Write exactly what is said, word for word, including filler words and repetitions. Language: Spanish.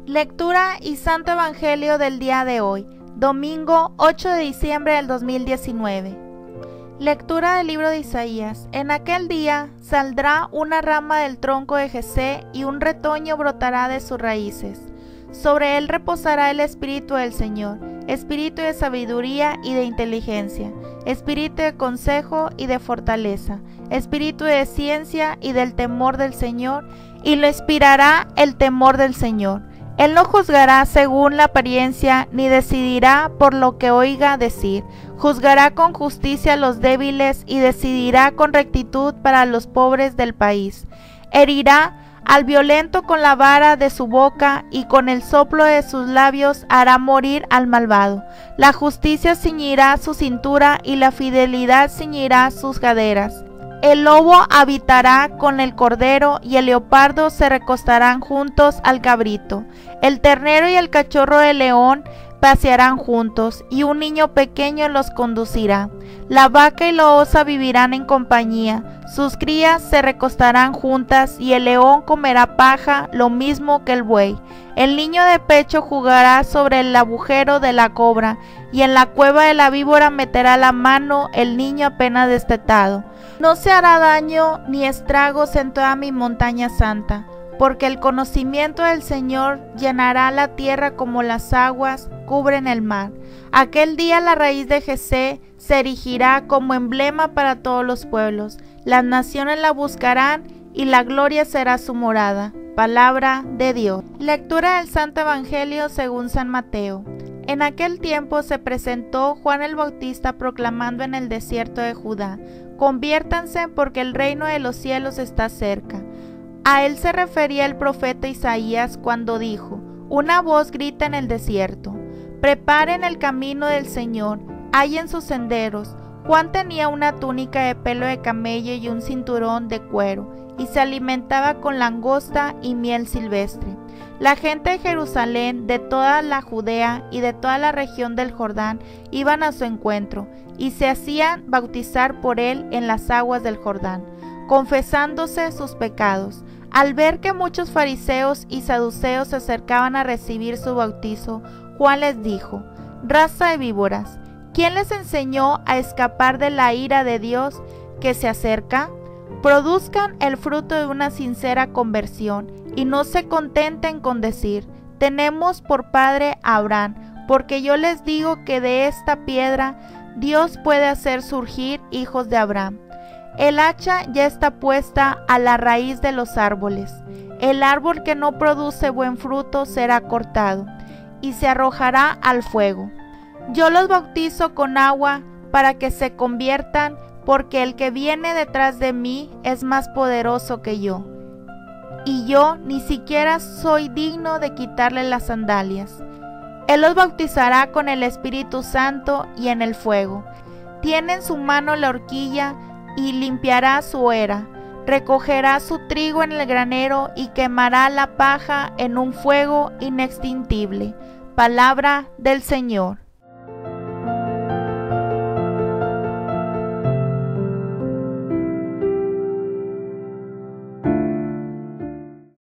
Lectura y Santo Evangelio del día de hoy, domingo ocho de diciembre del dos mil diecinueve. Lectura del libro de Isaías. En aquel día saldrá una rama del tronco de Jesé y un retoño brotará de sus raíces. Sobre él reposará el Espíritu del Señor, espíritu de sabiduría y de inteligencia, espíritu de consejo y de fortaleza, espíritu de ciencia y del temor del Señor, y lo inspirará el temor del Señor. Él no juzgará según la apariencia, ni decidirá por lo que oiga decir. Juzgará con justicia a los débiles y decidirá con rectitud para los pobres del país. Herirá al violento con la vara de su boca, y con el soplo de sus labios hará morir al malvado. La justicia ciñirá su cintura y la fidelidad ciñirá sus caderas. El lobo habitará con el cordero y el leopardo se recostarán juntos al cabrito. El ternero y el cachorro de león pasearán juntos, y un niño pequeño los conducirá. La vaca y la osa vivirán en compañía, sus crías se recostarán juntas, y el león comerá paja, lo mismo que el buey. El niño de pecho jugará sobre el agujero de la cobra, y en la cueva de la víbora meterá la mano el niño apenas destetado. No se hará daño ni estragos en toda mi montaña santa, porque el conocimiento del Señor llenará la tierra como las aguas cubren el mar. Aquel día la raíz de Jesé se erigirá como emblema para todos los pueblos. Las naciones la buscarán y la gloria será su morada. Palabra de Dios. Lectura del Santo Evangelio según San Mateo. En aquel tiempo se presentó Juan el Bautista proclamando en el desierto de Judá: conviértanse porque el reino de los cielos está cerca. A él se refería el profeta Isaías cuando dijo: una voz grita en el desierto, preparen el camino del Señor, hallen sus senderos. Juan tenía una túnica de pelo de camello y un cinturón de cuero, y se alimentaba con langosta y miel silvestre. La gente de Jerusalén, de toda la Judea y de toda la región del Jordán iban a su encuentro, y se hacían bautizar por él en las aguas del Jordán, confesándose sus pecados. Al ver que muchos fariseos y saduceos se acercaban a recibir su bautizo, Juan les dijo: raza de víboras, ¿quién les enseñó a escapar de la ira de Dios que se acerca? Produzcan el fruto de una sincera conversión, y no se contenten con decir: tenemos por padre a Abraham, porque yo les digo que de esta piedra Dios puede hacer surgir hijos de Abraham. El hacha ya está puesta a la raíz de los árboles. El árbol que no produce buen fruto será cortado y se arrojará al fuego. Yo los bautizo con agua para que se conviertan, porque el que viene detrás de mí es más poderoso que yo, y yo ni siquiera soy digno de quitarle las sandalias. Él los bautizará con el Espíritu Santo y en el fuego. Tiene en su mano la horquilla y limpiará su era. Recogerá su trigo en el granero y quemará la paja en un fuego inextinguible. Palabra del Señor.